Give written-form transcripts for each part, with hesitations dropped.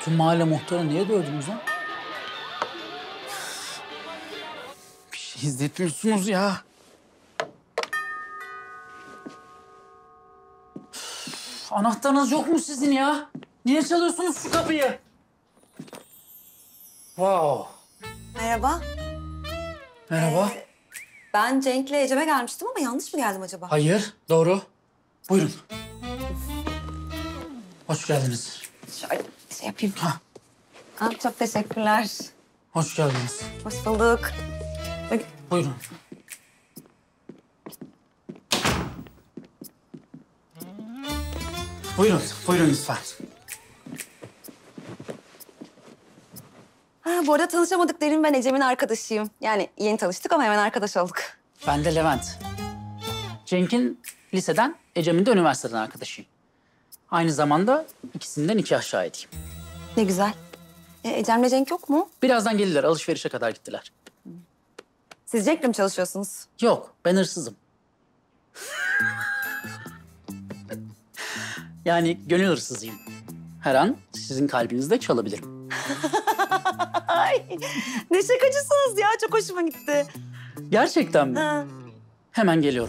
Bütün mahalle muhtarı niye dövdünüz lan? Bir şey izletmiyorsunuz ya. Anahtarınız yok mu sizin ya? Niye çalıyorsunuz şu kapıyı? Wow. Merhaba. Merhaba. Ben Cenk'le Ecem'e gelmiştim ama yanlış mı geldim acaba? Hayır, doğru. Buyurun. Hoş geldiniz. Şöyle şey yapayım. Ha, Çok teşekkürler. hoş geldiniz. Hoş bulduk. Buyurun. Buyurun, buyurun lütfen. Bu arada tanışamadık Derin, ben Ecem'in arkadaşıyım. Yani yeni tanıştık ama hemen arkadaş olduk. Ben de Levent. Cenk'in liseden, Ecem'in de üniversiteden arkadaşıyım. Aynı zamanda ikisinden 2 aşağı edeyim. Ne güzel. Ecem'le Cenk yok mu? Birazdan gelirler, alışverişe kadar gittiler. Siz Cenk'le mi çalışıyorsunuz? Yok, ben hırsızım. Yani gönül hırsızıyım. Her an sizin kalbinizde çalabilirim. Ay, ne şakacısınız ya. Çok hoşuma gitti. Gerçekten mi? Ha. Hemen geliyorum.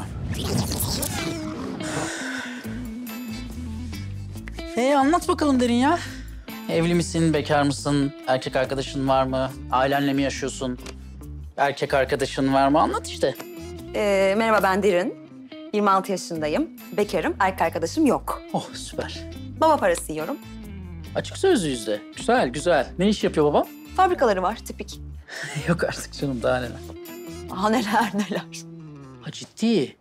Anlat bakalım Derin ya. Evli misin, bekar mısın? Erkek arkadaşın var mı? Ailenle mi yaşıyorsun? Erkek arkadaşın var mı? Anlat işte. Merhaba, ben Derin. 26 yaşındayım. Bekarım. Erkek arkadaşım yok. Oh süper. Baba parası yiyorum. Açık sözlüyüz de. Güzel, güzel. Ne iş yapıyor babam? Fabrikaları var, tipik. Yok artık canım, daha neler. Aha, neler neler. Ha ciddi.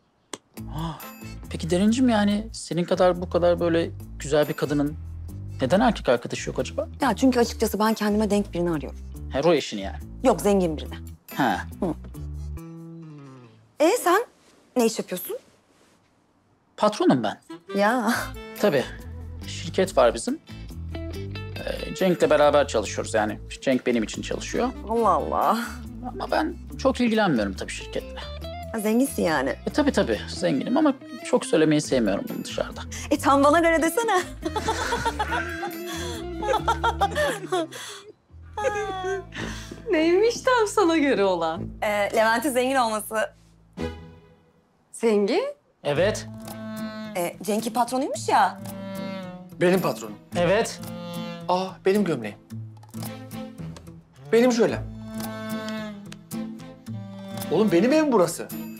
Peki Derincim, yani senin kadar bu kadar böyle güzel bir kadının neden erkek arkadaşı yok acaba? Ya çünkü açıkçası ben kendime denk birini arıyorum. Hero eşini yani. Yok, zengin birini. Ha. Sen ne iş yapıyorsun? Patronum ben. Ya. Tabii. Şirket var bizim. Cenk'le beraber çalışıyoruz yani. Cenk benim için çalışıyor. Allah Allah. Ama ben çok ilgilenmiyorum tabii şirketle. Ha, zenginsin yani. Tabii zenginim ama çok söylemeyi sevmiyorum bunu dışarıda. Tam bana göre desene. Neymiş tam sana göre olan? Levent'in zengin olması. Zengin? Evet. Cenk'in patronuymuş ya. Benim patronum. Evet. Benim gömleğim. Benim şöyle. Oğlum benim evim burası.